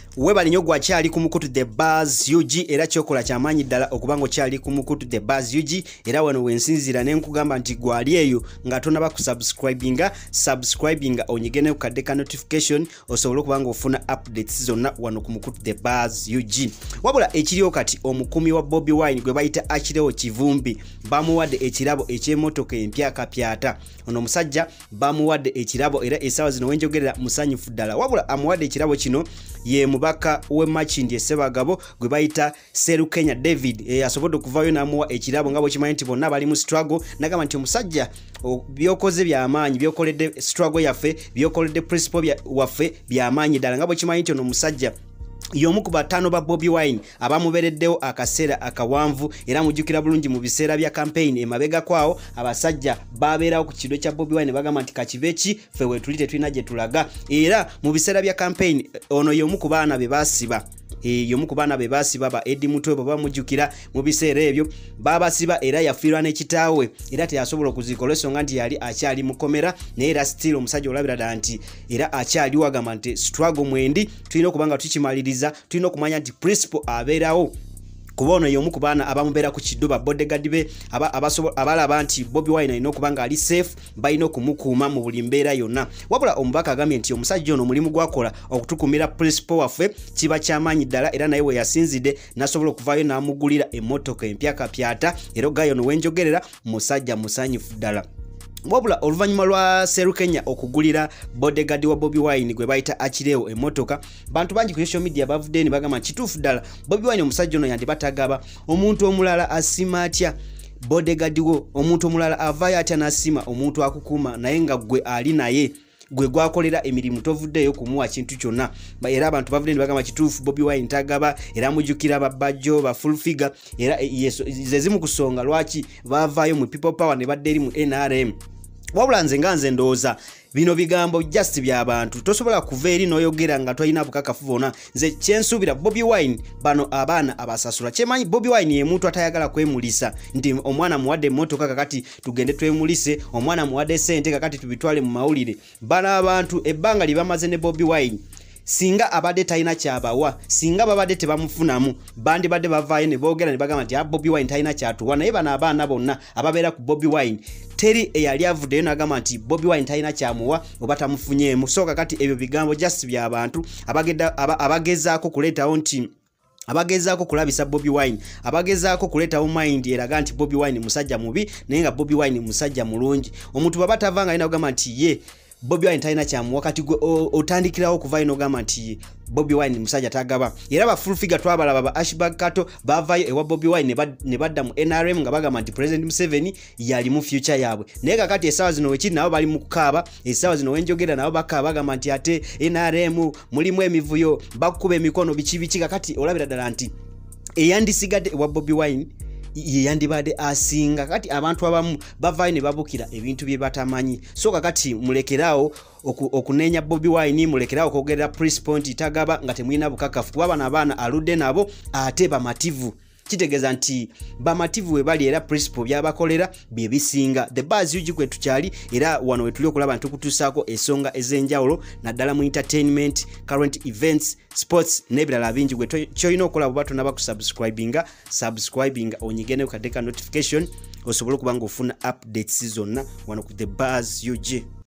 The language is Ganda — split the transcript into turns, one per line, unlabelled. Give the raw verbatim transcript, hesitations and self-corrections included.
Webali nyo gwakyali ku mukutu The Buzz U G era kyokola kyamanyi ddala okubanga okyali ku mukutu The Buzz U G era wano wensinzira ne nkugamba nti gwali eyo nga tonaba ku subscribinga subscribinga onyigene ku kadde ka notification osobola okubanga ofuna updates zonna wano ku mukutu The Buzz U G. Wabula ekiriyo kati omukumi wa Bobi Wine gwe bayita Akirewo Kivumbi bamuwadde ekirabo eky'emmotoka empya kapyata. Ono omusajja bamuwadde ekirabo era essaawa zino wenjogerera musanyufu ddala. Wabula amuwadde ekirabo kino ye mubaka we Makindye Ssebagabo gwe bayita Serukenya David e asobodde okuvayo namuwa ekirabo nga bwe kimanyi nti bonna bali mu struggle nagamba nti omusajja byokoze by'amaanyi byokoledde struggle yaffe byokoledde principle waffe by'amaanyi ddala nga bwe kimanyi nti ono omusajja yomu ku bataano ba Bobi Wine abamubereddewo akaseera akawanvu era mujjukira bulungi mu biseera bya campaign emabega kwawo abasajja babeerawo ku kidwe kya Bobi Wine bagamba nti kakibeeki ffe wetuli tetulina gye tulaga era mu biseera bya campaign ono yomu ku baana be baasiba e yomu ku baana be baasiba ba Eddie Mutwe baba mujjukira mu biseera ebyo babasiba era yafiirwa n'ekitaawe era teyasobola okuzikola ensonga nti yali akyali mukomera naye era still omusajja olabira ddala nti era akyali wagamba nti struggle mwendi tulina okubanga tukimaliriza tulina okumanya nti principle abeerawo kuba ono y'omu ku baana abamubeera ku kidduba bodyguard be abalaba nti Bobi Wine alina okubanga ali safe balina okumukuuma mu buli mbeera yonna. Wabula omubaka agambye nti omusajja ono mulimu gwakola okutukumira principle waffe kiba kyamaanyi ddala era naye we yasinzidde nasobola okuvaayo n'amugulira emmotoka empya kapyata era ogayo ono wenjogerera musajja musanyufu ddala. Wabula oluvannyuma lwa Serukenya okugulira bodyguard wa Bobi Wine gwe bayita Akirewo emmotoka bantu bangi ku social media bavudde ne bagamba kituufu ddala Bobi Wine omusajja ono yandibatagaba omuntu omulala asima atya bodyguard wo omuntu omulala avaayo atya n'asima omuntu akukuuma naye nga gwe ali naye gwe gwakolera emirimu tovuddeyo kumuwa kintu kyonna era abantu bavudde ne bagamba kituufu Bobi Wine tagaba era mujjukira babajjo ba full figure era ze zimu kusonga lwaki bavaayo mu people power ne badde eri mu N R M. Wabula nze nga nze ndowooza bino bigambo just by'abantu tosobola kuva eri n'oyogera nga tolina bukakafu bwonna. Nze kyensuubira Bobi Wine bano abaana abasasula kyemanyi Bobi Wine ye muntu atayagala kwemulisa nti omwana muwadde emmotoka kakati tugende twemulise omwana muwadde ssente kakati tubitwale mu mawulire. Bano abantu ebbanga lye bamaze ne Bobi Wine singa abadde talina kyabawa singa babadde tebamufunamu bandi badde bavaayo ne boogera ne bagamba nti Bobi Wine talina kyatuwa naye bano abaana bonna ababeera ku Bobi Wine teri eyali avuddeyo n'agamba nti Bobi Wine talina kyamuwa oba tamufunyeemu. So kakati ebyo bigambo just by'abantu abagezaako kuleetawo nti abagezaako kulabisa Bobi Wine abagezaako kuleetawo mind eraga nti Bobi Wine musajja mubi naye nga Bobi Wine musajja mulungi. Omuntu baba tavanga alina okugamba nti ye Bobi Wine talina kyamu wakati gwe otandikirawo okuva ino ogamba nti Bobi Wine musajja tagaba era ba full figure twabalaba ba Ashbag Kato bavaayo ewa Bobi Wine ne badda mu N R M nga bagamba nti President Museveni yali mu future yaabwe naye kakati essaawa zino wekiri nabo bali mu kukaaba essaawa zino wenjogera nabo bakaaba bagamba nti ate N R M mulimu emivuyo bakukuba emikono biki biki kakati olabira ddala nti eyandisigadde ewa Bobi Wine ye yandibadde asinga kati abantu abamu bavaayo ne babukira ebintu bye batamanyi. So kakati mulekerawo okunenya Bobi Wine mulekerawo okwogerera principle nti tagaba nga temulina bukakafu kuba bano abaana aludde nabo ate bamativu kitegeeza nti bamativu we bali era principle byabakolera bye bisinga. The Buzz U G kwe tukyali era wano we tuli okulaba nti tukutuusaako ensonga ez'enjawulo naddala mu entertainment current events sports n'ebirala bingi gwe kyolina okukola bwe batonaba bakusubscribinga subscribinga onyigene ku kadde ka notification osobole okuba ng'ofuna updates zonna wano ku The Buzz U G.